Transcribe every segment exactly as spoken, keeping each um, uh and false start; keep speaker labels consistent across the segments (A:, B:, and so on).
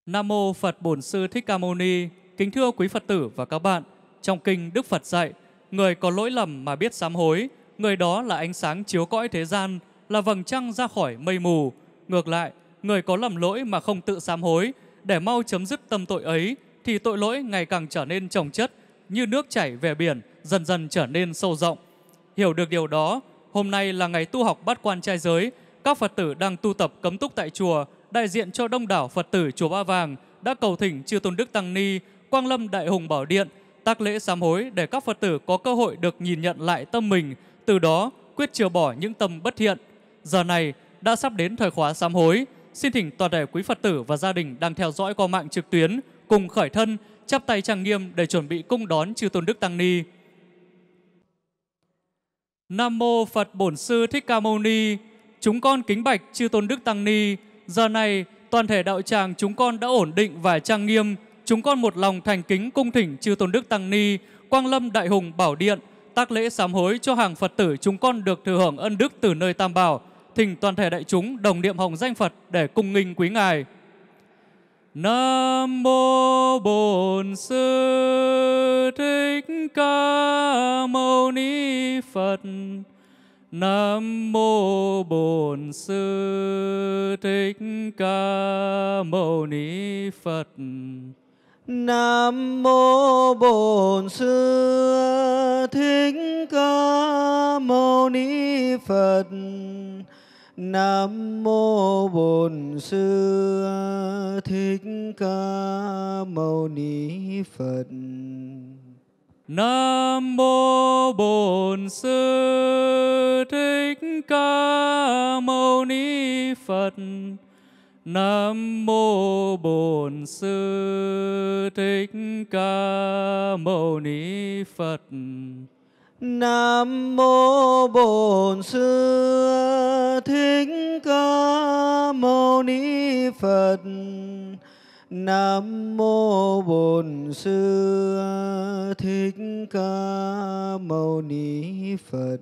A: Nam mô Phật Bổn Sư Thích Ca Mâu Ni. Kính thưa quý Phật tử và các bạn, trong kinh Đức Phật dạy, người có lỗi lầm mà biết sám hối, người đó là ánh sáng chiếu cõi thế gian, là vầng trăng ra khỏi mây mù. Ngược lại, người có lầm lỗi mà không tự sám hối, để mau chấm dứt tâm tội ấy, thì tội lỗi ngày càng trở nên chồng chất, như nước chảy về biển, dần dần trở nên sâu rộng. Hiểu được điều đó, hôm nay là ngày tu học bát quan trai giới. Các Phật tử đang tu tập cấm túc tại chùa, đại diện cho đông đảo Phật tử chùa Ba Vàng đã cầu thỉnh Chư Tôn Đức Tăng Ni, Quang Lâm Đại Hùng Bảo Điện tác lễ sám hối để các Phật tử có cơ hội được nhìn nhận lại tâm mình, từ đó quyết chừa bỏ những tâm bất thiện. Giờ này đã sắp đến thời khóa sám hối, xin thỉnh toàn thể quý Phật tử và gia đình đang theo dõi qua mạng trực tuyến cùng khởi thân, chắp tay trang nghiêm để chuẩn bị cung đón Chư Tôn Đức Tăng Ni. Nam mô Phật Bổn Sư Thích Ca Mâu Ni. Chúng con kính bạch Chư Tôn Đức Tăng Ni. Giờ này toàn thể đạo tràng chúng con đã ổn định và trang nghiêm. Chúng con một lòng thành kính cung thỉnh Chư Tôn Đức Tăng Ni, Quang Lâm Đại Hùng Bảo Điện tác lễ sám hối cho hàng Phật tử chúng con được thừa hưởng ân đức từ nơi Tam Bảo. Thỉnh toàn thể đại chúng đồng niệm hồng danh Phật để cung nghinh quý ngài. Nam mô Bổn Sư Thích Ca Mâu Ni Phật. Nam mô Bổn Sư Thích Ca Mâu Ni Phật.
B: Nam mô Bổn Sư Thích Ca Mâu Ni Phật. Nam mô Bổn Sư Thích Ca Mâu Ni Phật.
A: Nam mô Bổn Sư Thích Ca Mâu Ni Phật. Nam mô Bổn Sư Thích Ca Mâu Ni Phật.
B: Nam mô Bổn Sư Thích Ca Mâu Ni Phật. Nam mô Bổn Sư Thích Ca Mâu Ni Phật.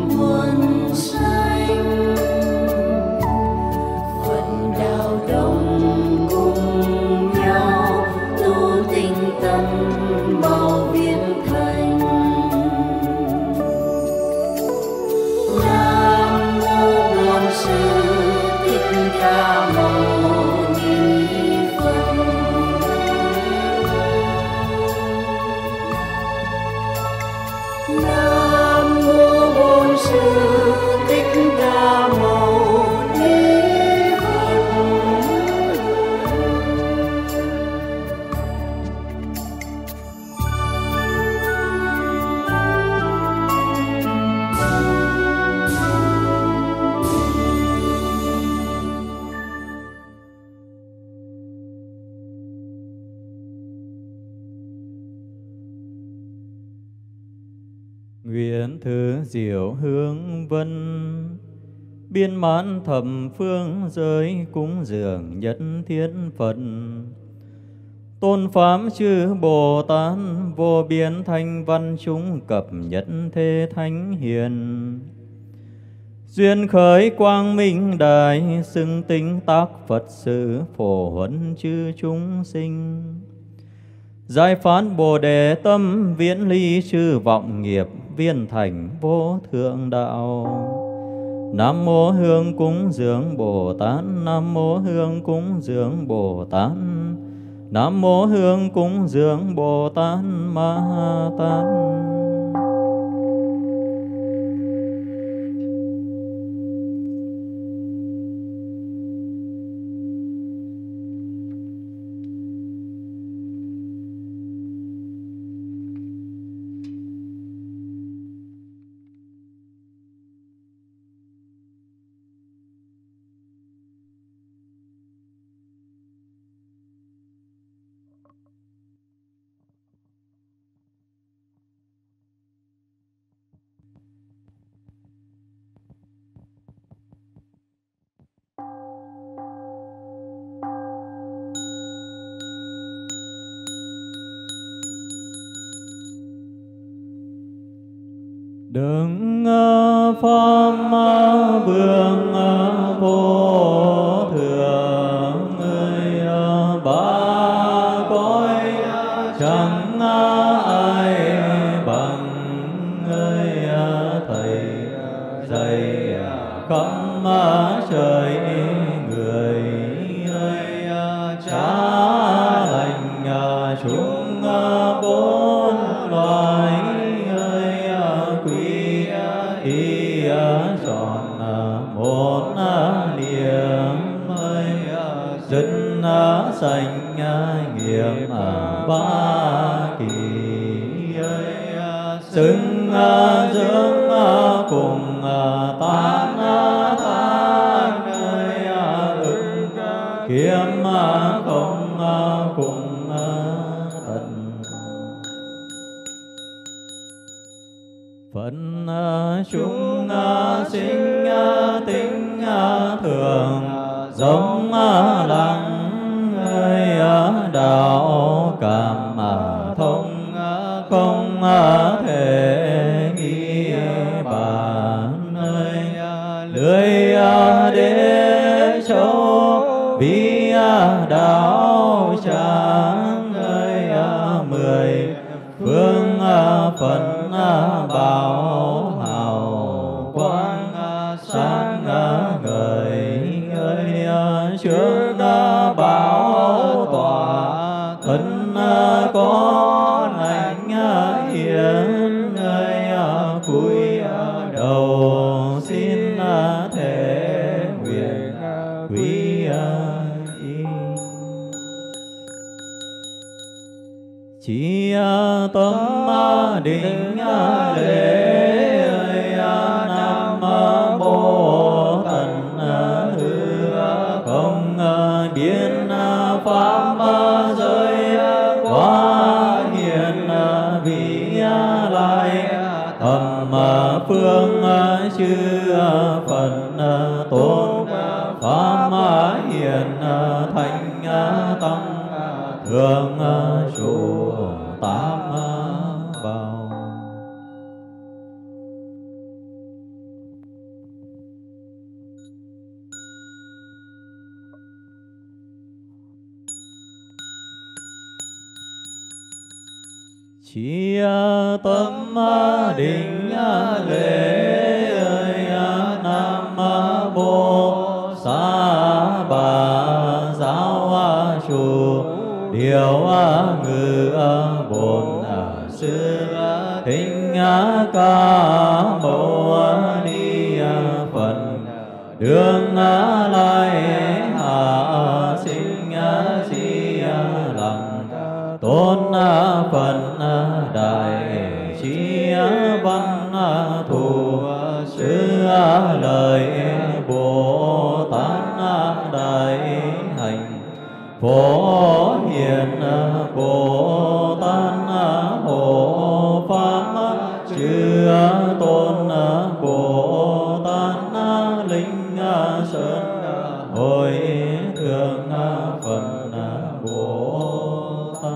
C: Phật đạo đồng Sư Thích Ca Mâu Ni Phật.
D: Nguyện thứ diệu hương vân, biên mãn thập phương giới, cúng dường nhất thiết Phật. Tôn pháp chư Bồ Tát, vô biên thanh văn chúng cập nhất thế thánh hiền. Duyên khởi quang minh đại, xưng tinh tác Phật sự, phổ huấn chư chúng sinh. Giải phát Bồ Đề tâm, viễn ly chư vọng nghiệp, viên thành vô thượng đạo. Nam mô Hương cúng dường Bồ Tát, Nam mô Hương cúng dường Bồ Tát, Nam mô Hương cúng dường Bồ Tát Ma Tát. Đấng Pháp Vương vô thượng, người ba cõi chẳng ai bằng, người thầy dạy khắp trời người, người trả lành chúng bốn loài. Chọn một liềm ơi, dân sanh nghiệp ba kỳ ơi, xứng dưỡng cùng tán tán ơi, ứng kiếm không cùng tận. Phận chúng sinh tính thường, giống lặng người đạo cảm thông, không thể nghi bàn ơi. Lưới đế châu bí đạo tràng ơi, mười phương phận bảo hào quang sáng ngời ngời, trước bảo tòa thân con ảnh hiền người, cúi đầu xin thể nguyện quý y. Chỉ tâm định lễ Nam Mô Tần Hư không biến pháp giới, quá hiền vị lai tầm phương chư Phật tôn, pháp hiền thánh tăng thường trụ tám bảo. Chỉ tâm định lễ Nam Mô Sa Bà Giáo Chủ Điều Ngự Bổn Sư Thích Ca Mâu đương lai hạ sinh di lặng tôn Phật đại trí văn thù sư lời Bồ Tát đại hành phổ hiền Bồ Tát hộ pháp chư tôn Bồ Tát linh sơn hồi thượng Phật Bồ Tát.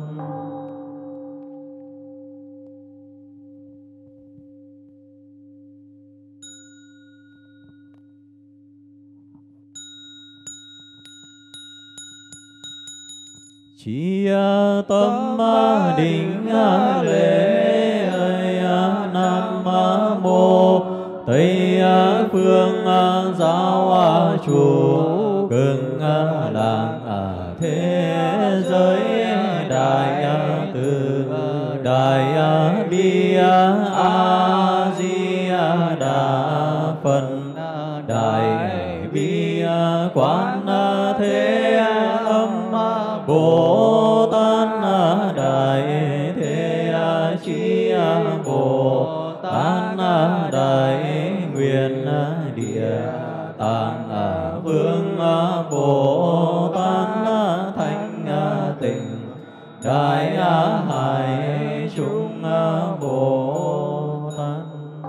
D: Chi tâm định lễ Nam mô Tây phương giáo chủ cưng làng thế giới đại từ đại bi a di đà Phật đại bi quán thế âm Bồ Tát đại thế chí Bồ Tát đại nguyện địa tạng vương Bồ Tát thanh tịnh đại hải chúng Bồ Tát.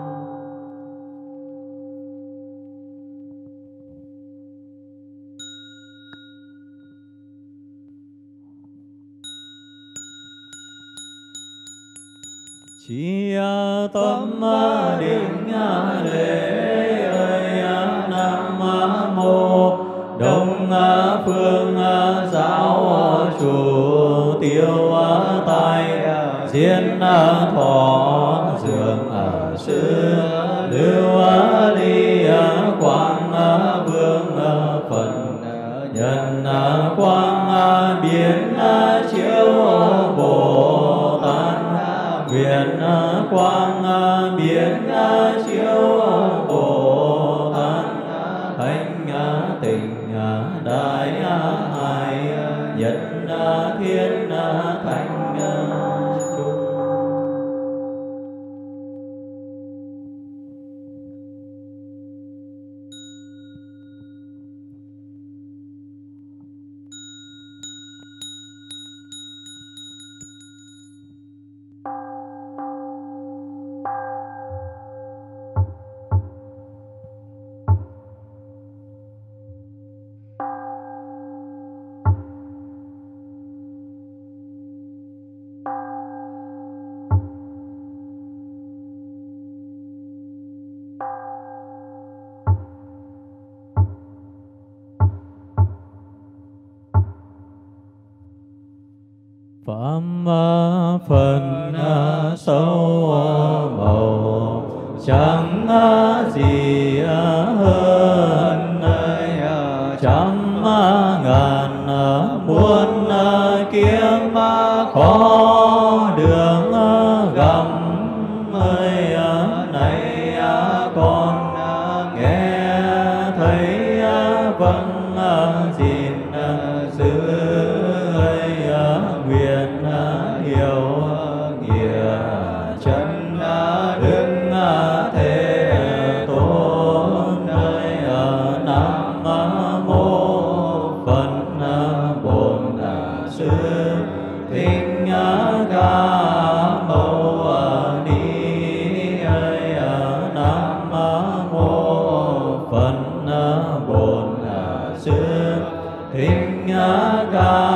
D: Chi tâm định lễ Nam mô Đông phương giáo chủ tiêu tai diên thọ dường sư lưu ly quang vương Phật nhân quang biến chiếu Bồ Tát nguyện quang biến chiếu Bồ Tát thanh tịnh đại hải nhất thiên thanh chung. Pháp phần sâu màu chẳng gì hơn trăm ngàn muôn kiếm khó đường gặp ơi này con nghe thấy vâng gìn giữ nguyện hiểu nghĩa chân đứng thế tôn nơi Nam mô Phật Bổn Sư Thích Ca Mâu Ni. Nam mô Phật Bổn Sư Thích Ca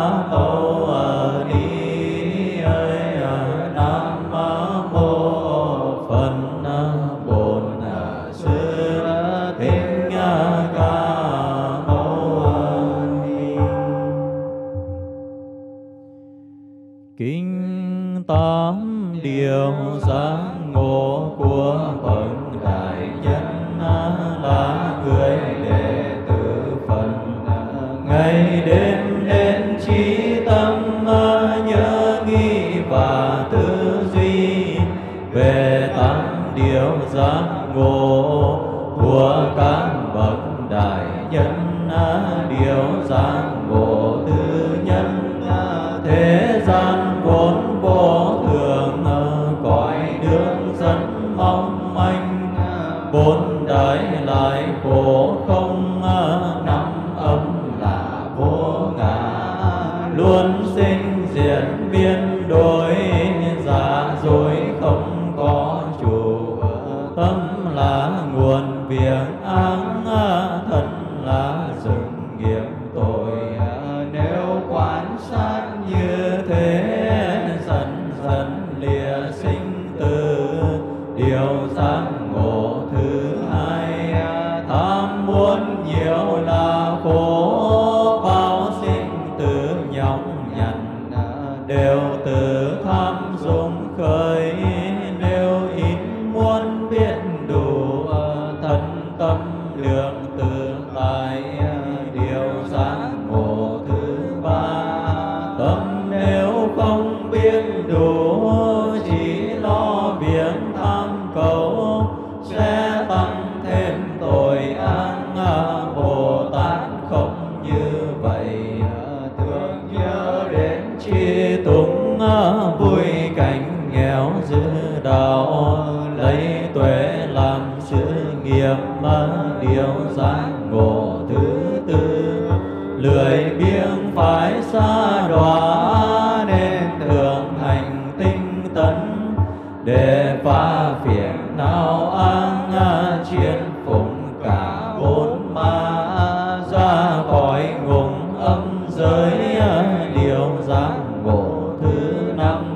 D: Kinh tám điều giác ngộ của bậc đại nhân là người đệ tử Phật, ngày đêm nên trí tâm nhớ nghĩ và tư duy về tám điều giác ngộ của các bậc đại nhân, điều giác ngộ thứ nhân. Thế gian vốn vô thường, cõi đương dân mong manh, bốn đại lại khổ không, năm âm là vô ngã. Luôn sinh diệt biến đổi, giả dối không có chủ. Tâm là nguồn việc ác, thân là dựng nghiệp tội. Nếu quan sát như thế, dần dần lìa sinh tử. Điều giác ngộ thứ hai, tham muốn nhiều là khổ, bao sinh tử nhọc nhằn, đều từ tham dụng khởi. Nếu ít muốn biết đủ, thân tâm lượng tự tại. Điều giác ngộ thứ ba, tâm nếu không biết đủ, chỉ lo việc tham cầu, sẽ tăng thêm tội ác. Bồ Tát không như vậy, thường nhớ đến chi tụng, vui cảnh nghèo giữ đạo, lấy tuệ làm sự nghiệp. Điều giác ngộ thứ tư, lười biếng phải xa đọa, nên thường hành tinh tấn, để phá phiền não ác, chiến phục cả bốn ma, ra khỏi ngục âm giới. Điều giác ngộ thứ năm,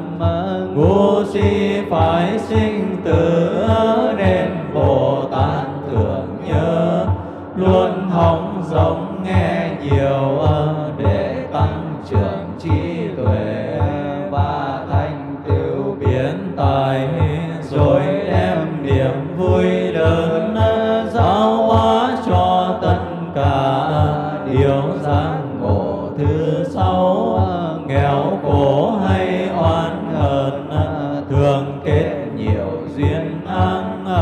D: ngu si phải sinh tử, nên Bồ Tát thường nhớ, luôn hóng giống nghe nhiều, để tăng trưởng trí tuệ và thành tựu biến tài. Rồi đem niềm vui lớn giáo hóa cho tất cả. Điều giác ngộ thứ sáu, nghèo khổ hay oan hờn, thường kết nhiều duyên ác.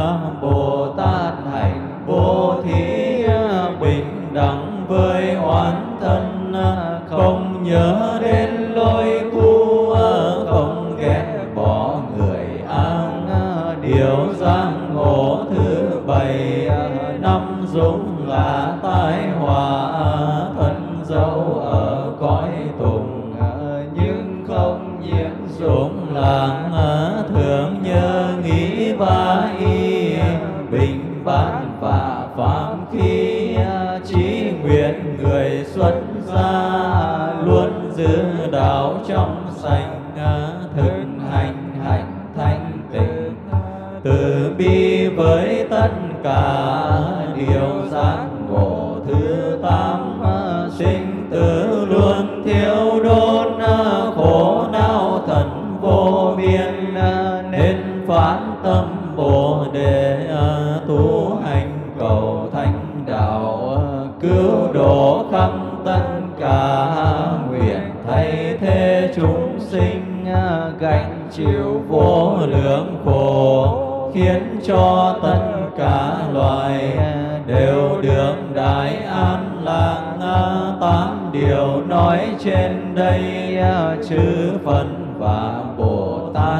D: Bồ Tát hành bố thí, bình đẳng với oán thân, không nhớ đến lối cũ, không ghét bỏ người ác. Điều giác ngộ thứ bảy, năm dụng là tai họa, thân dẫu ở cõi tùng, nhưng không nhiễm dụng làng. Thường nhớ nghĩ và y, bình bát và pháp khí, chí nguyện người xuất gia, luôn giữ đạo trong sạch, thực hành hành thanh tịnh, từ bi với tất cả. Điều giác ngộ thứ tám, sinh tử luôn thiếu đốt, khổ não thần vô biên, nên phát tâm Bồ Đề, tu hành cầu thánh đạo, cứu độ khắp tất cả. Nguyện thay thế chúng sinh, gánh chịu vô lượng khổ, khiến cho tất cả loài đều được đại an lạc. Tám điều nói trên đây, chư Phật và Bồ Tát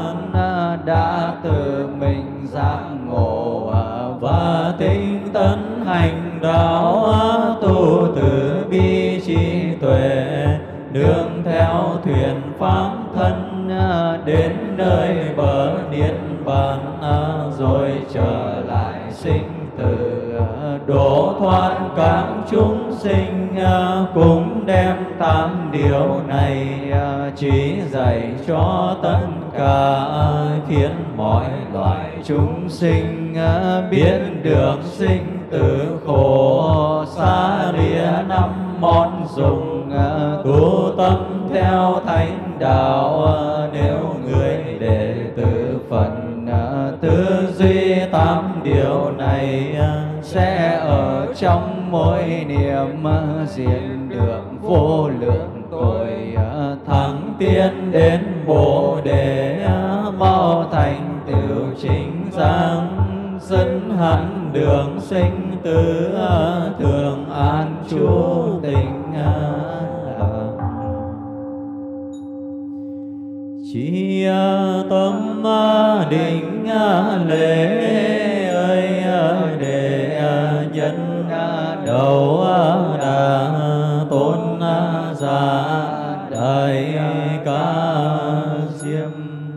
D: đã tự mình giác ngộ, và tinh tấn hành đạo, tu từ bi trí tuệ, nương theo thuyền pháp thân, đến nơi bờ niết bàn, rồi trở lại sinh tử, độ thoát các chúng sinh. Cũng đem tám điều này chỉ dạy cho tất cả, khiến mọi loài chúng sinh biết được sinh tử khổ, xa lìa năm món dùng, tu tâm theo thánh đạo. Nếu người đệ tử Phật tư duy tám điều này, sẽ ở trong mỗi niệm diệt được vô lượng tội, thắng tiến đến Bồ Đề, mau thành tựu chính giác. sân hạnh đường sinh tử, thường an trú tịnh lặng. Chi tâm định lễ ơi để nhân đầu đà tôn giả đại ca diêm.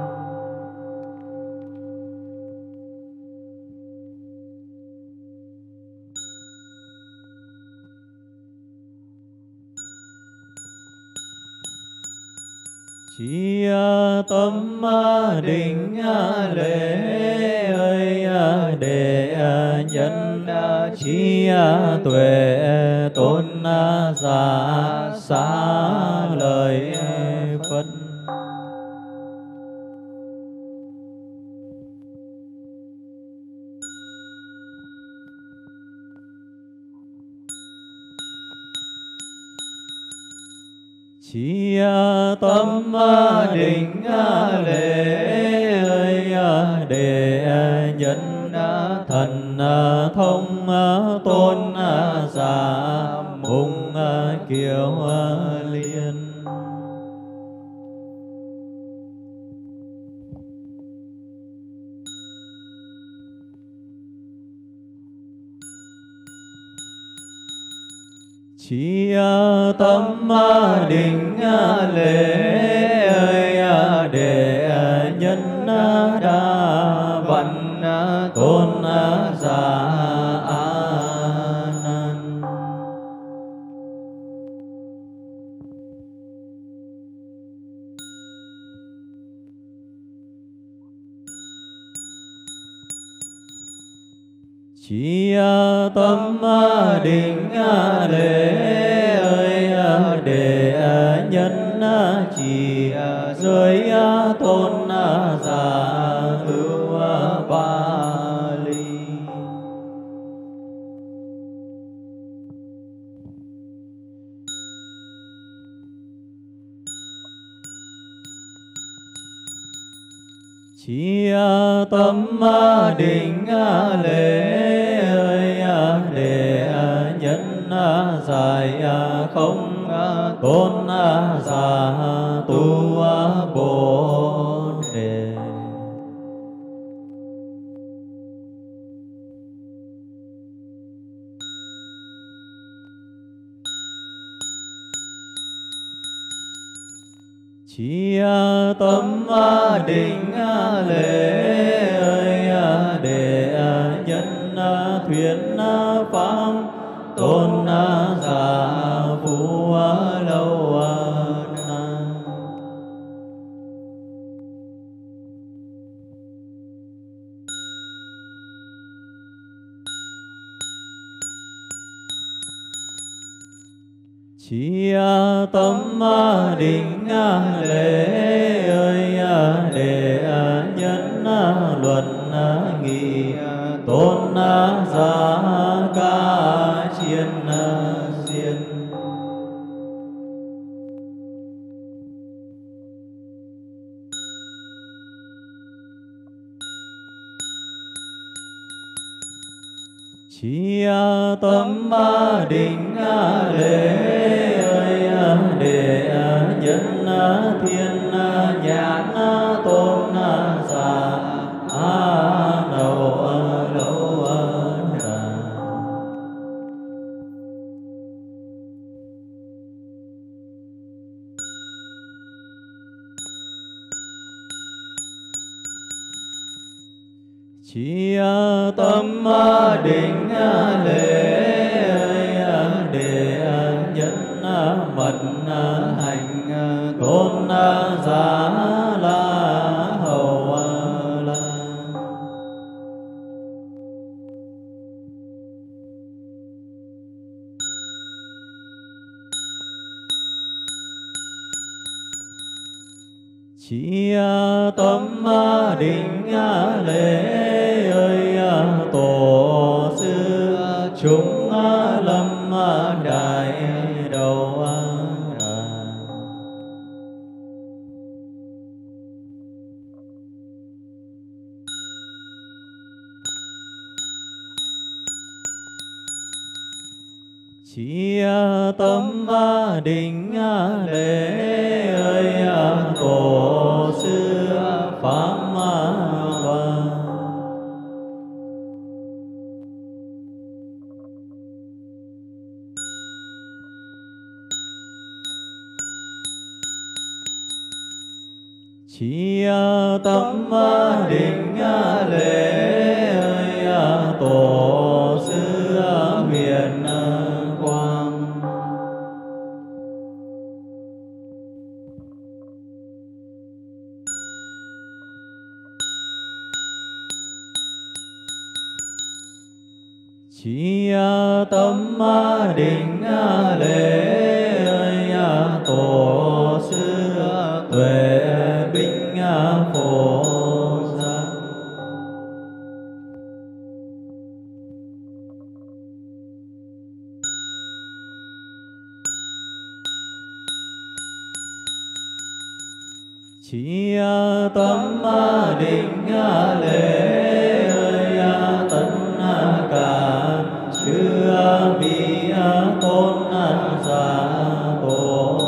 D: Chi tâm định lễ ơi để nhân chi tuệ tôn giả xá lời Phật. Chi tâm định lễ ơi để nhân thần thông tôn giả mùng kiều liên. Chi tâm định lễ ơi để nhân đa văn tôn giả A Nan. Chi tâm định lễ ơi để nhân chỉ giới tôn giả ưu ba ly. Chi tâm định lễ ơi để nhân giải không tôn giả tu bồ đề. Chi tâm định lễ ơi để nhân thuyết pháp tôn giả phú lâu na. Chi tâm định lễ ơi để nhân luận nghị tôn giả ca chiên xiên. Chi tâm định lễ ơi để nhân thiên nhãn tôn giả a nâu lâu đà. Chi tâm định lễ ơi để nhân mật hành tôn giả la hầu la. Chi tâm định lễ ơi tổ sư chúng lâm đại đầu đà. Chi tâm định lễ ơi tổ sư pháp vâng. Chi tâm định lễ ơi tổ sư huyền quang. Chi tâm định lễ ơi tổ sư tuệ binh phổ giác. Chi tâm định lễ ơi tất cả chư vị tôn giả tổ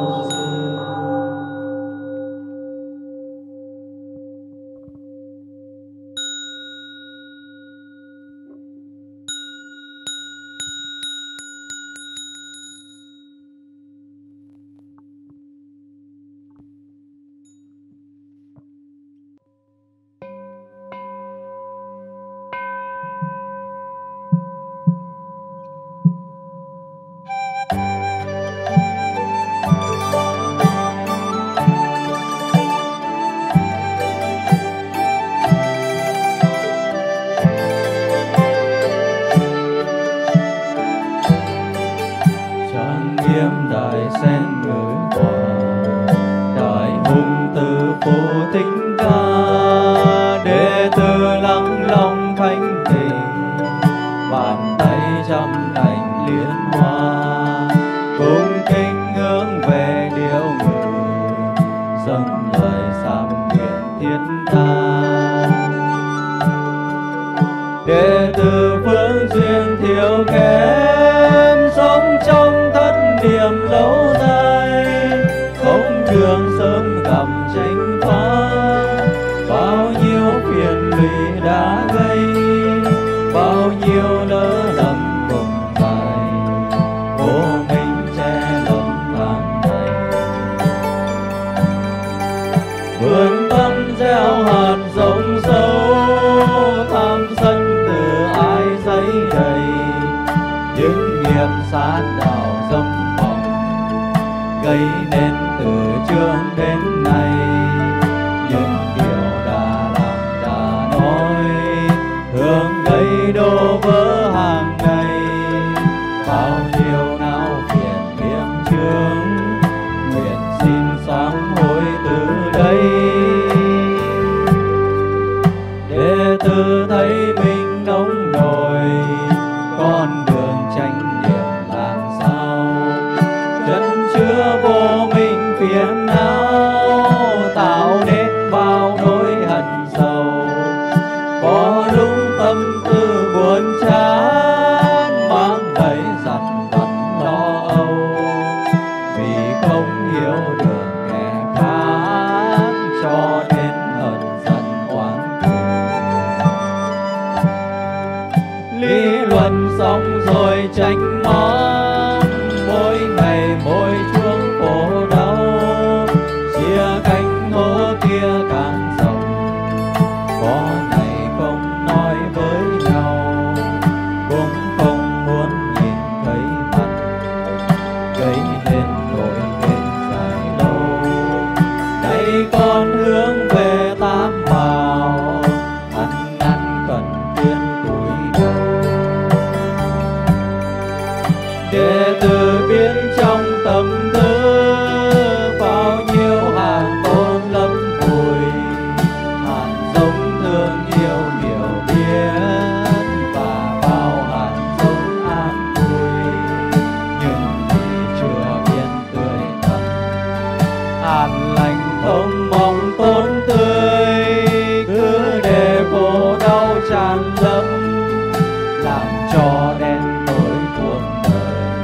D: sư.
B: tràn lâm làm cho đen tối cuộc đời.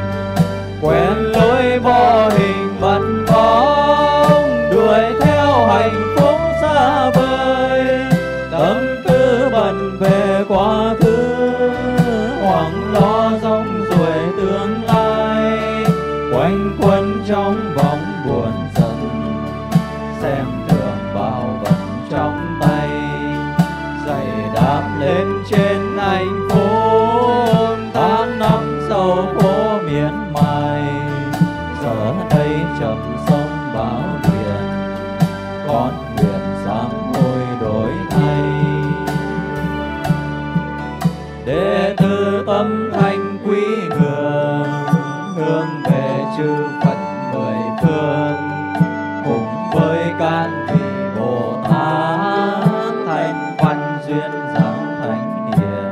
D: đệ tử tâm thanh quý ngưỡng, hướng về chư Phật mười phương, cùng với các vị Bồ Tát thanh văn duyên dáng thánh hiền,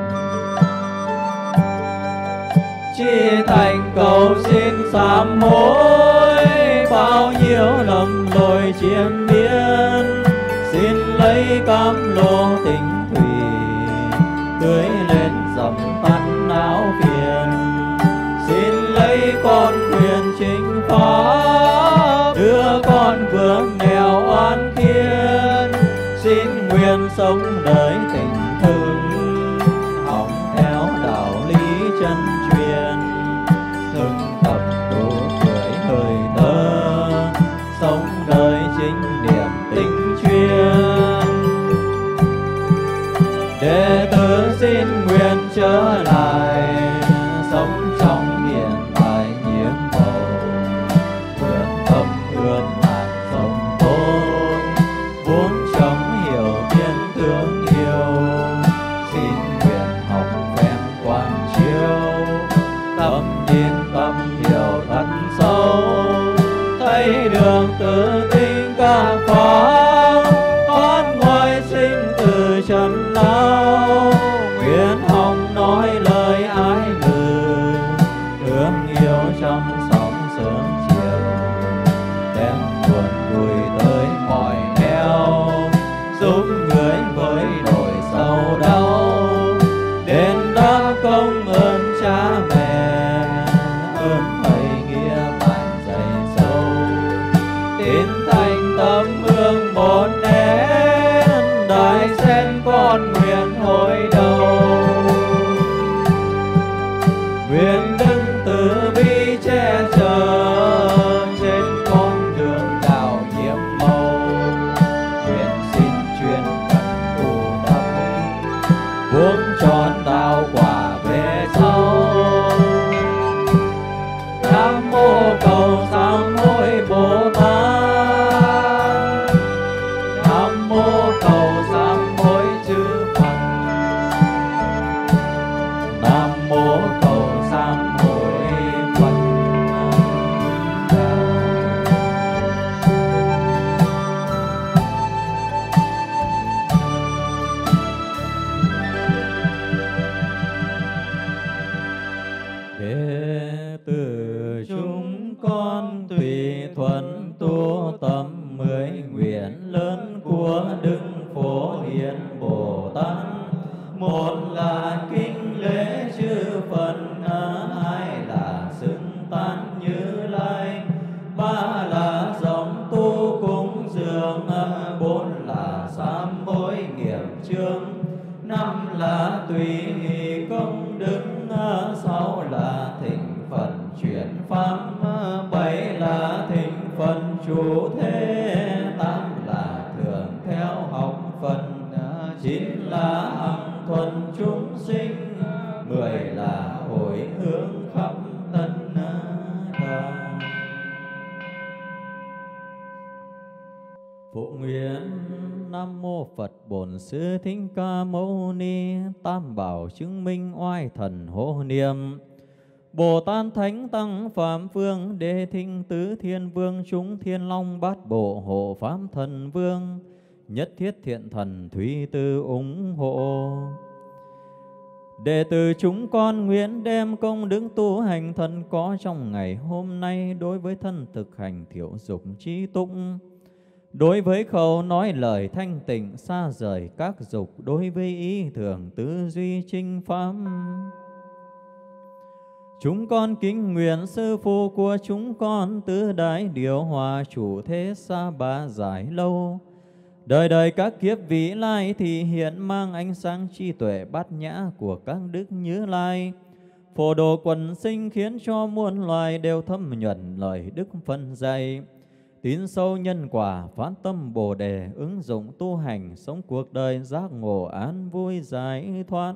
D: chi thành cầu xin sám hối bao nhiêu lầm lỗi chiêm biến, xin lấy cam lô tình thủy tưới lên dầm tắt áo phiền, xin lấy con quyền chính pháp đưa con vướng nghèo oan khiên, xin nguyện sống đời tình thương học theo đạo lý chân truyền, thực tập đủ tuổi hơi thơ sống đời chính niệm tinh chuyên. Đệ tử xin nguyện trở lại sống trong hiện tại nhiễm màu, nguyện tâm ươm hạt giống tốt, vốn sống hiểu biết thương yêu, xin nguyện học phép quan chiếu, tâm nhìn tâm hiểu thật sâu, thấy đường tự tinh các pháp, thoát ngoài sinh từ trần lao, nguyện hồng nói lời ái người, thương yêu chăm sóc sớm chiều, đem buồn vui tới mọi nẻo, giúp người với nỗi sầu đau, đền đáp công ơn cha mẹ, ơn thầy nghĩa bạn dạy sâu, tín thành tâm hương một nén, đại sen con nguyện hồi đầu, nguyện đứng từ bi che chở trên con đường đạo nhiệm màu, nguyện xin chuyên cần tu tập, vuông tròn đạo quả về sau. Nam mô cầu sám hối Bồ Tát, Nam mô cầu sám hối chư Phật, Nam mô cầu sám hối Phật. Đệ tử chúng con tùy thuận tu tâm mười nguyện lớn của Đức Phổ Hiền Bồ Tát, một là kính lễ chư Phật, hai là xưng tán Như Lai, ba là dòng tu cúng dường, bốn là sám hối nghiệp chướng, năm là tùy hỷ công đức, sáu là thịnh Phật chuyển pháp, bảy là thịnh Phật chủ thế, tám là thường theo học Phật, chín là hằng thuần chúng sinh, mười là hồi hướng khắp tất cả. Phụ nguyện Nam mô Phật Bổn Sư Thích Ca Mâu Ni, Tam Bảo chứng minh oai thần hộ niệm, Bồ Tát Thánh Tăng Phạm Phương, Đế Thinh Tứ Thiên Vương, chúng Thiên Long Bát Bộ hộ Pháp Thần Vương, Nhất Thiết Thiện Thần Thúy Tư ủng hộ. Đệ tử chúng con nguyện đem công đức tu hành thần có trong ngày hôm nay đối với thân thực hành thiểu dục trí tụng, đối với khẩu nói lời thanh tịnh xa rời các dục, đối với ý thường tư duy chinh pháp. Chúng con kính nguyện sư phụ của chúng con tứ đại điều hòa chủ thế xa ba giải lâu, đời đời các kiếp vĩ lai thì hiện mang ánh sáng trí tuệ bát nhã của các đức Như Lai, phổ độ quần sinh khiến cho muôn loài đều thấm nhuần lời đức phân dạy, tín sâu nhân quả phát tâm Bồ đề, ứng dụng tu hành sống cuộc đời giác ngộ an vui giải thoát.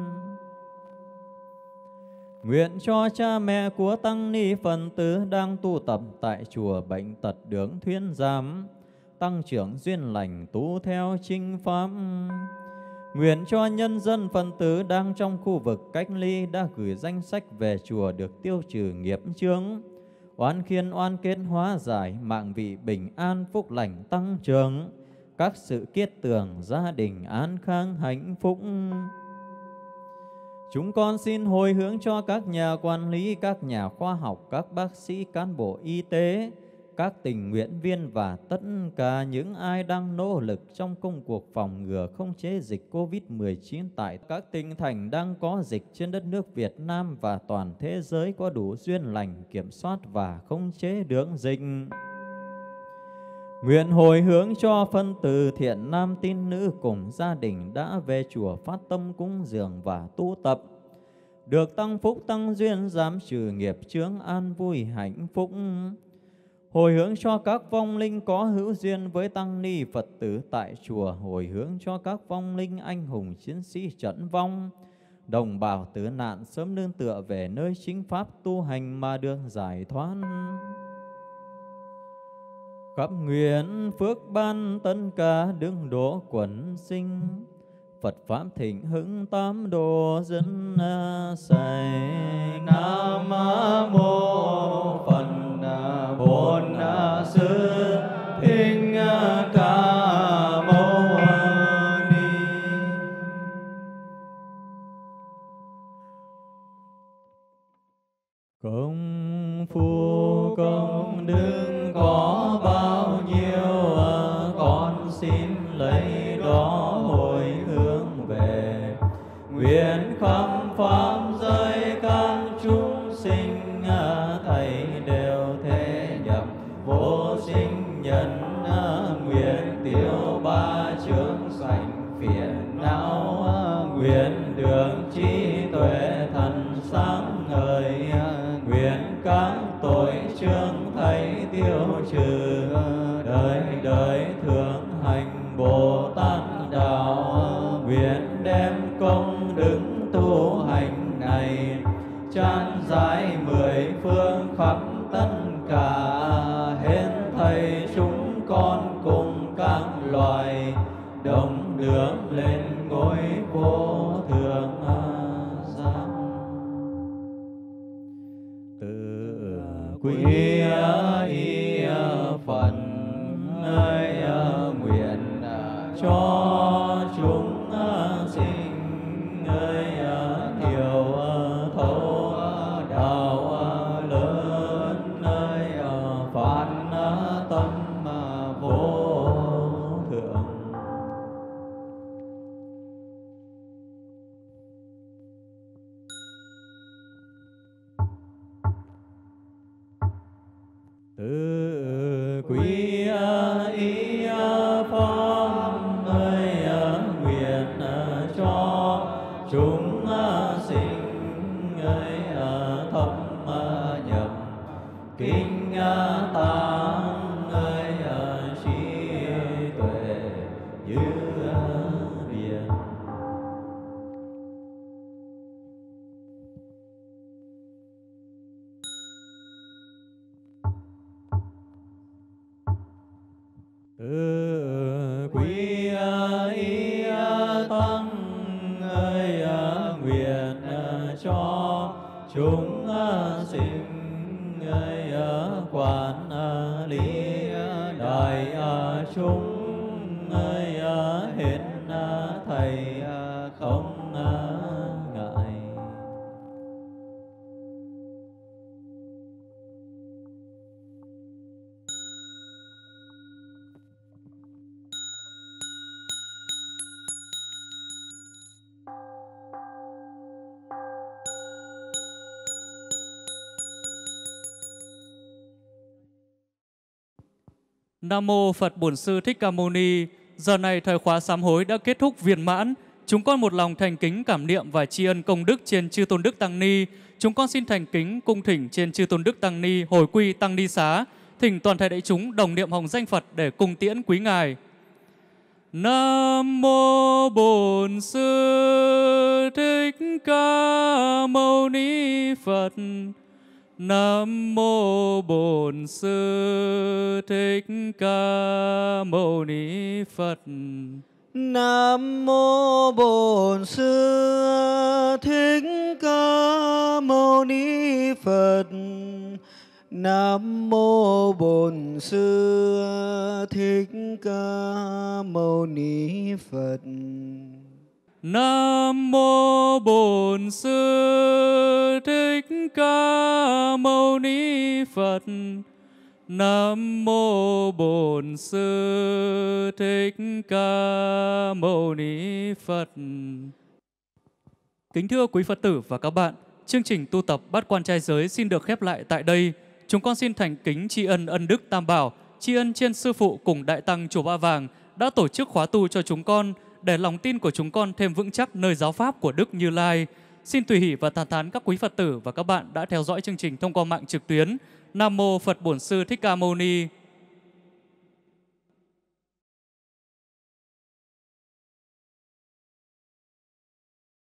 D: Nguyện cho cha mẹ của tăng ni Phật tử đang tu tập tại chùa Bệnh Tật Đường Thuyên Giám tăng trưởng duyên lành tu theo chinh pháp. Nguyện cho nhân dân Phật tử đang trong khu vực cách ly đã gửi danh sách về chùa được tiêu trừ nghiệp chướng, oan khiên oan kết hóa giải, mạng vị bình an phúc lành tăng trưởng, các sự kiết tường gia đình an khang hạnh phúc. Chúng con xin hồi hướng cho các nhà quản lý, các nhà khoa học, các bác sĩ, cán bộ y tế, các tình nguyện viên và tất cả những ai đang nỗ lực trong công cuộc phòng ngừa khống chế dịch Covid mười chín tại các tỉnh thành đang có dịch trên đất nước Việt Nam và toàn thế giới có đủ duyên lành kiểm soát và khống chế được dịch. Nguyện hồi hướng cho phân tử thiện nam tín nữ cùng gia đình đã về chùa phát tâm cúng dường và tu tập, được tăng phúc tăng duyên, giảm trừ nghiệp chướng, an vui hạnh phúc. Hồi hướng cho các vong linh có hữu duyên với tăng ni Phật tử tại chùa, hồi hướng cho các vong linh anh hùng chiến sĩ trận vong, đồng bào tử nạn sớm nương tựa về nơi chính pháp tu hành mà được giải thoát. Khắp nguyện phước ban tất cả đương độ quần sinh, Phật pháp thịnh hưng tám độ dân sài. Nam mô Phật Bổn Sư Thích Ca Mâu Ni. Công phu công đức có bao nhiêu, con xin lấy đó hồi hướng về. Nguyện khắp pháp giới các chúng sinh thầy đều thế nhập vô sinh nhân. Nguyện tiêu ba chướng sanh phiền não, nguyện được trí tuệ thần sáng ngời. Nguyện các tội chướng thầy tiêu trừ, đời đời thường hành Bồ Tát đạo. Nguyện đem công đức tu hành này chan giải mười phương khắp tất cả, hết thầy chúng con cùng các loài đồng được lên ngôi vô thượng giác. Tự quy y Phật ơi, nguyện cho chúng sinh ơi hiểu thấu đạo lớn ơi, phản tâm vô thượng. Tự quy y Pháp ơi, nguyện cho chúng sinh ơi thâm nhập kinh tạng ơi, trí tuệ như biển. Tự quy y tăng ơi, nguyện cho chúng sinh ơi quản lý đại chúng ơi, hết thầy không ngại.
A: Nam mô Phật Bổn Sư Thích Ca Mâu Ni. Giờ này thời khóa sám hối đã kết thúc viên mãn. Chúng con một lòng thành kính cảm niệm và tri ân công đức trên chư tôn đức tăng ni. Chúng con xin thành kính cung thỉnh trên chư tôn đức tăng ni hồi quy tăng ni xá, thỉnh toàn thể đại chúng đồng niệm hồng danh Phật để cung tiễn quý ngài. Nam mô Bổn Sư Thích Ca Mâu Ni Phật. Nam mô Bổn Sư Thích Ca Mâu Ni Phật.
B: Nam mô Bổn Sư Thích Ca Mâu Ni Phật. Nam mô Bổn Sư Thích Ca Mâu Ni Phật.
A: Nam mô Bổn Sư Thích Ca Mâu Ni Phật. Nam mô Bổn Sư Thích Ca Mâu Ni Phật. Kính thưa quý Phật tử và các bạn, chương trình tu tập Bát Quan Trai Giới xin được khép lại tại đây. Chúng con xin thành kính tri ân ân đức Tam Bảo, tri ân trên Sư Phụ cùng Đại Tăng Chùa Ba Vàng đã tổ chức khóa tu cho chúng con, để lòng tin của chúng con thêm vững chắc nơi giáo pháp của Đức Như Lai. Xin tùy hỷ và thán thán các quý Phật tử và các bạn đã theo dõi chương trình thông qua mạng trực tuyến. Nam mô Phật Bổn Sư Thích Ca Mâu Ni.